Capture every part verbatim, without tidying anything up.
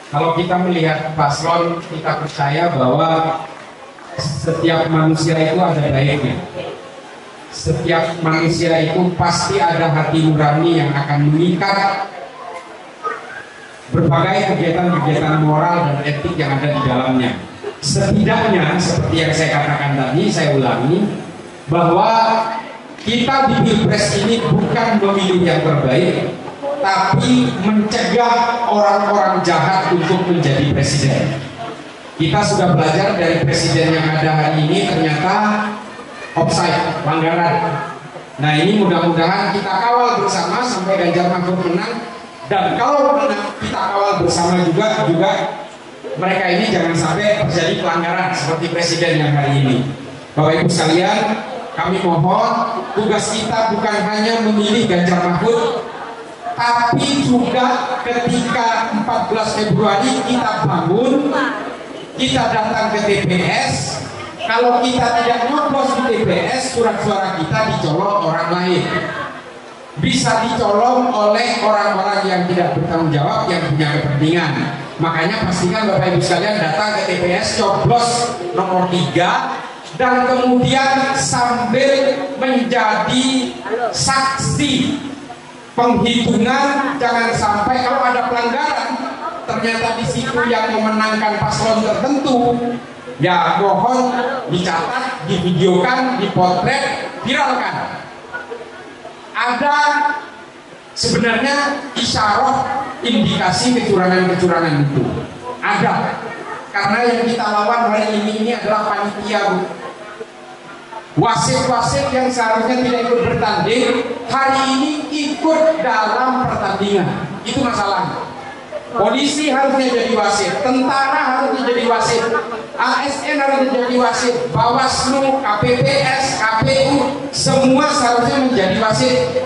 Kalau kita melihat paslon, kita percaya bahwa setiap manusia itu ada baiknya. Setiap manusia itu pasti ada hati nurani yang akan mengikat berbagai kegiatan-kegiatan moral dan etik yang ada di dalamnya. Setidaknya, seperti yang saya katakan tadi, saya ulangi, bahwa kita di Pilpres ini bukan memilih yang terbaik, tapi mencegah orang-orang jahat untuk menjadi presiden. Kita sudah belajar dari presiden yang ada hari ini ternyata offside, pelanggaran. Nah ini mudah-mudahan kita kawal bersama sampai Ganjar Mahfud menang, dan kalau menang kita kawal bersama juga juga mereka ini jangan sampai terjadi pelanggaran seperti presiden yang hari ini. Bapak Ibu sekalian, kami mohon tugas kita bukan hanya memilih Ganjar Mahfud, tapi juga ketika empat belas Februari kita bangun, kita datang ke T P S. Kalau kita tidak nyoblos di T P S, surat suara kita dicolong orang lain. Bisa dicolong oleh orang-orang yang tidak bertanggung jawab, yang punya kepentingan. Makanya pastikan Bapak Ibu sekalian datang ke T P S, coblos nomor tiga, dan kemudian sambil menjadi saksi penghitungan. Jangan sampai kalau ada pelanggaran ternyata di situ yang memenangkan paslon tertentu, ya mohon dicatat, divideokan, dipotret, viralkan. Ada sebenarnya isyarat indikasi kecurangan-kecurangan itu ada, karena yang kita lawan hari ini ini adalah panitia, Bu. Wasit-wasit yang seharusnya tidak ikut bertanding hari ini ikut dalam pertandingan. Itu masalahnya. Polisi harusnya jadi wasit, tentara harusnya jadi wasit, A S N harusnya jadi wasit, Bawaslu, K P P S, K P U, semua seharusnya menjadi wasit.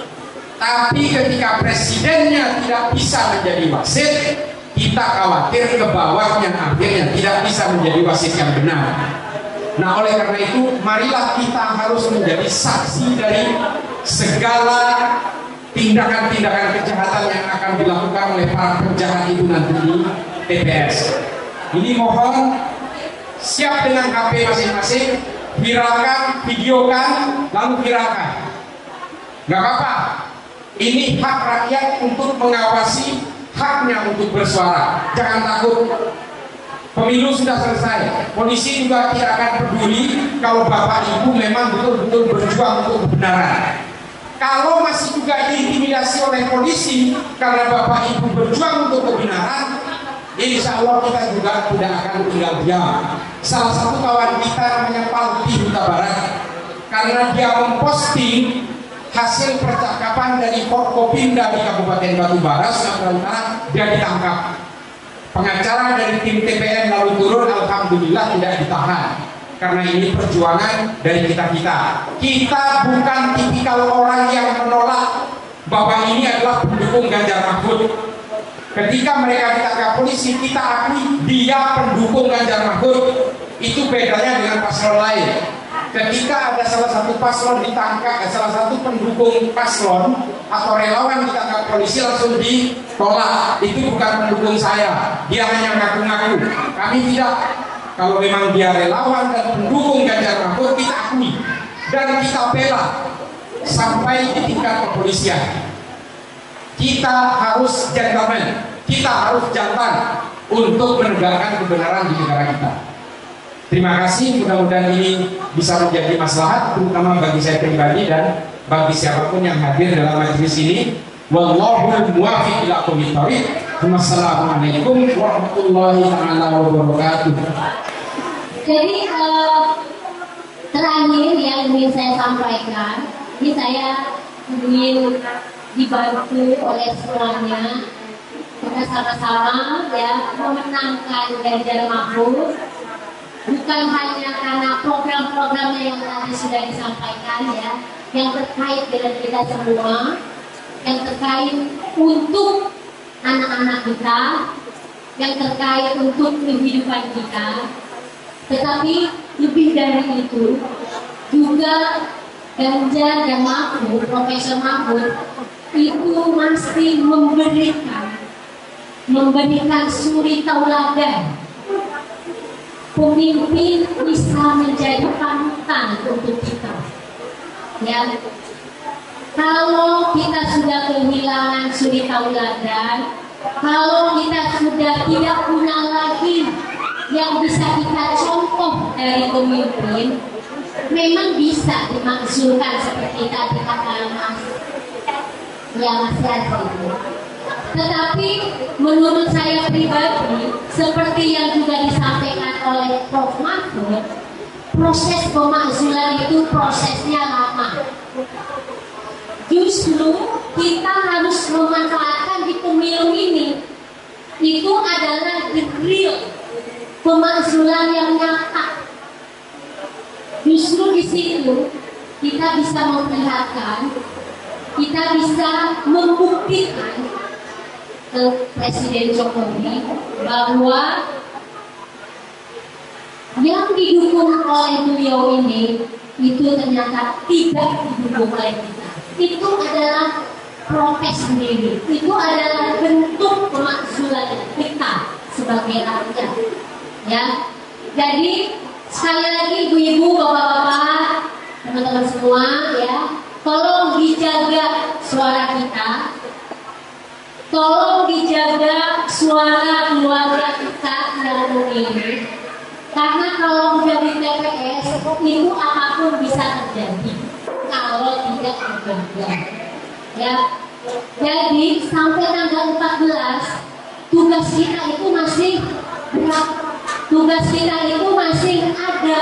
Tapi ketika presidennya tidak bisa menjadi wasit, kita khawatir ke bawahnya akhirnya tidak bisa menjadi wasit yang benar. Nah oleh karena itu marilah kita harus menjadi saksi dari segala tindakan-tindakan kejahatan yang akan dilakukan oleh para penjahat itu nanti di T P S. Ini mohon siap dengan H P masing-masing, viralkan, videokan, lalu viralkan. Gak apa-apa. Ini hak rakyat untuk mengawasi, haknya untuk bersuara. Jangan takut. Pemilu sudah selesai. Polisi juga tidak akan peduli kalau Bapak Ibu memang betul-betul berjuang untuk kebenaran. Kalau masih juga diintimidasi oleh polisi karena Bapak Ibu berjuang untuk kebenaran, insya Allah kita juga tidak akan tinggal diam. Salah satu kawan kita namanya Paldi Huta Barat, karena dia memposting hasil percakapan dari Forkopimda di Kabupaten Batubara, Sumatera Utara, dia ditangkap. Pengacara dari tim T P N lalu turun, alhamdulillah tidak ditahan. Karena ini perjuangan dari kita-kita. Kita bukan tipikal orang yang menolak bahwa ini adalah pendukung Ganjar Mahfud. Ketika mereka ditangkap polisi, kita akui dia pendukung Ganjar Mahfud. Itu bedanya dengan paslon lain. Ketika ada salah satu paslon ditangkap, salah satu pendukung paslon atau relawan ditangkap polisi, langsung ditolak. Itu bukan pendukung saya, dia hanya ngaku-ngaku. Kami tidak. Kalau memang dia relawan dan pendukung Ganjar Mahfud, kita akui dan kita bela sampai di tingkat kepolisian. Kita harus gentleman, kita harus jantan untuk menegakkan kebenaran di negara kita. Terima kasih, mudah-mudahan ini bisa menjadi maslahat terutama bagi saya pribadi dan bagi siapapun yang hadir dalam majelis ini. Wallahul muwaffiq ila aqwamit thoriq. Wassalamualaikum warahmatullahi taala wabarakatuh. Jadi uh, terakhir yang ingin saya sampaikan, ini saya ingin dibantu oleh semuanya kita sama-sama ya memenangkan Ganjar Mahfud, bukan hanya karena program-programnya yang tadi sudah disampaikan ya, yang terkait dengan kita semua, yang terkait untuk anak-anak kita, yang terkait untuk kehidupan kita. Tetapi lebih dari itu juga Ganjar dan Mahfud, Profesor Mahfud itu masih memberikan memberikan suri tauladan. Pemimpin bisa menjadi panutan untuk kita. Ya, kalau kita sudah kehilangan suri tauladan, kalau kita sudah tidak punya lagi yang bisa kita contoh dari pemimpin, memang bisa dimakzulkan seperti tadi kata Mas yang Mas Yazid. Tetapi menurut saya pribadi, seperti yang juga disampaikan oleh Prof Mahfud, proses pemakzulan itu prosesnya lama. Justru kita harus memanfaatkan di pemilu ini, itu adalah the real pemakzulan yang nyata. Justru di situ kita bisa memperlihatkan, kita bisa membuktikan ke Presiden Jokowi bahwa yang didukung oleh beliau ini itu ternyata tidak didukung oleh kita. Itu adalah protes sendiri, itu adalah bentuk pemakzulan kita sebagai rakyat. Ya, jadi sekali lagi ibu-ibu, bapak-bapak, teman-teman semua, ya, tolong dijaga suara kita. Tolong dijaga suara keluarga kita yang memilih, karena kalau menjadi T P S itu apapun bisa terjadi kalau tidak dijaga. Ya, jadi sampai tanggal empat belas tugas kita itu masih berat, tugas kita itu masih ada.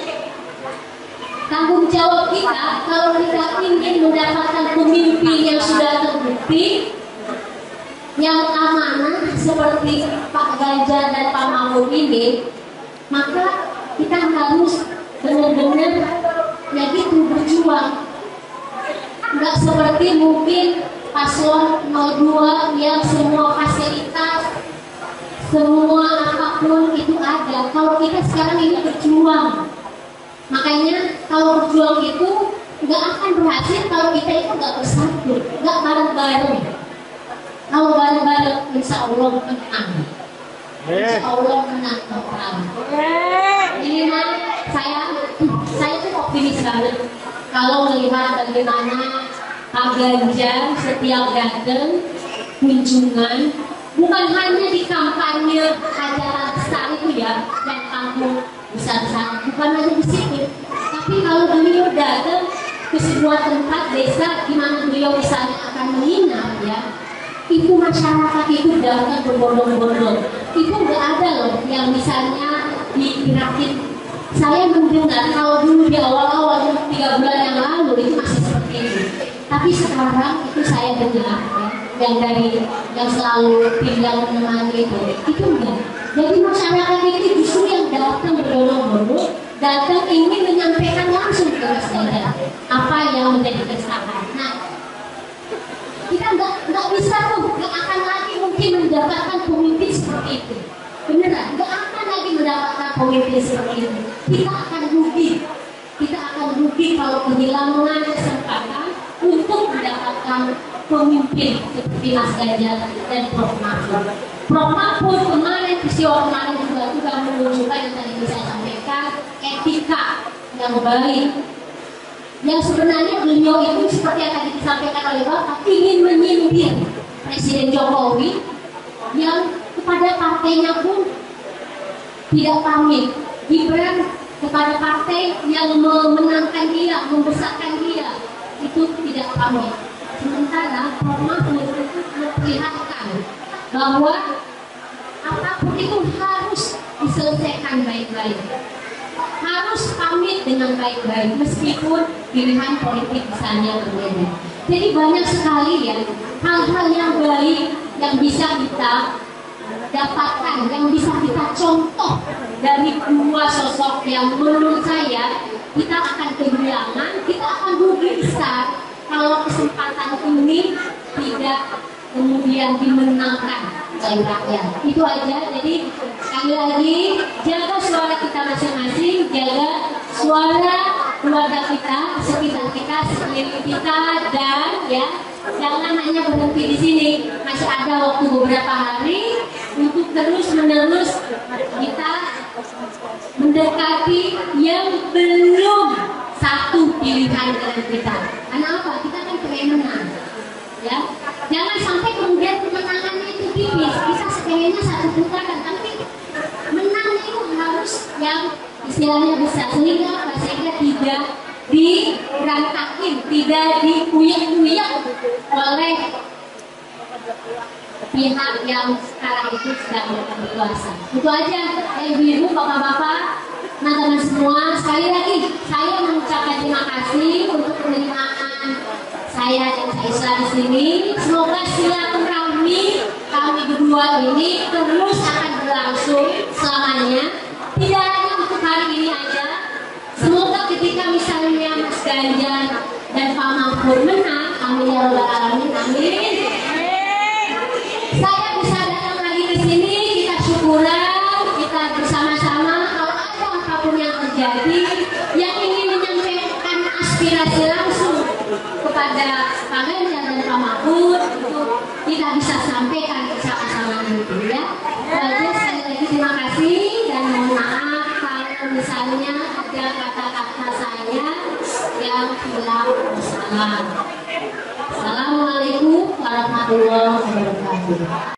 Tanggung jawab kita kalau kita ingin mendapatkan pemimpin yang sudah terbukti, yang amanah seperti Pak Ganjar dan Pak Mahfud ini, maka kita harus benar-benar ya gitu berjuang. Nggak seperti mungkin paslon nol dua yang semua fasilitas, semua apapun itu ada. Kalau kita sekarang ini berjuang, makanya kalau berjuang itu nggak akan berhasil kalau kita itu nggak bersatu, nggak bareng-bareng. Kalau bareng-bareng, insya Allah menang. Insya Allah menang total. Ini mah saya, saya tuh optimis banget kalau melihat bagaimana Pak Ganjar setiap datang kunjungan, bukan hanya di kampanye ajaran besar itu ya, yang kampung besar-besar, bukan hanya di situ. Tapi kalau beliau datang ke sebuah tempat desa di mana beliau misalnya akan menginap, ya, itu masyarakat itu datang berbondong-bondong. Itu nggak ada loh yang misalnya dikirakin. Saya mendengar kalau dulu di awal-awal tiga bulan yang lalu itu masih seperti itu. Tapi sekarang itu saya dengar ya, yang dari yang selalu tinggal menemani itu, itu enggak. Jadi masyarakat itu justru yang datang berbondong-bondong, datang ingin menyampaikan langsung ke masyarakat apa yang menjadi keresahan. Nah, kita nggak nggak bisa tuh, nggak akan lagi mungkin mendapatkan pemimpin seperti itu. Beneran, nggak akan lagi mendapatkan pemimpin seperti itu. Kita akan rugi, kita akan rugi kalau kehilangan kesempatan untuk mendapatkan pemimpin seperti Mas Ganjar dan Prof Mahfud. Prof Mahfud kemarin, peristiwa kemarin juga juga menunjukkan yang tadi saya sampaikan, etika yang baik. Yang sebenarnya beliau itu seperti yang tadi disampaikan oleh Bapak, ingin menyindir Presiden Jokowi yang kepada partainya pun tidak pamit. Gibran kepada partai yang memenangkan dia, membesarkan dia, itu tidak pamit. Sementara Prof Mahfud itu memperlihatkan bahwa apapun itu harus diselesaikan baik-baik, harus pamit dengan baik-baik meskipun pilihan politik misalnya berbeda. Jadi banyak sekali ya hal-hal yang baik yang bisa kita dapatkan, yang bisa kita contoh dari dua sosok yang menurut saya kita akan kehilangan, kita akan rugi besar kalau kesempatan ini tidak kemudian dimenangkan oleh rakyat. Itu aja. Jadi sekali lagi jaga suara kita masing-masing, jaga suara keluarga kita, sekitar kita, sekeliling kita, dan ya jangan hanya berhenti di sini. Masih ada waktu beberapa hari untuk terus menerus kita mendekati yang belum satu pilihan dengan kita. Karena apa? Kita kan pengen menang, ya. Jangan sampai kemudian kemenangannya itu tipis. Kita sebenarnya satu putaran, tapi menangnya itu harus yang istilahnya besar, sehingga apa? Sehingga tidak dirantakin, tidak diuyak-uyak oleh pihak yang sekarang itu sedang berkuasa. Itu aja, ibu-ibu, bapak-bapak, teman-teman semua. Sekali lagi saya mengucapkan terima kasih untuk penerimaan saya dan Aisyah di sini. Semoga silaturahmi kami berdua ini terus akan berlangsung selamanya. Tidak hanya untuk hari ini aja. Semoga ketika misalnya Mas Ganjar dan Pak Mahfud menang, amin ya rabbal alamin, amin. Saya bisa datang lagi ke sini, kita syukuran, kita bersama-sama. Kalau ada apapun yang terjadi, yang ingin menyampaikan aspirasi langsung kepada Pak Ganjar dan Pak Mahfud, itu kita bisa sampaikan bersama-sama nanti, ya. Jadi sekali lagi terima kasih dan mohon maaf kalau misalnya ada kata-kata saya yang hilang bersalah. Assalamualaikum warahmatullahi wabarakatuh.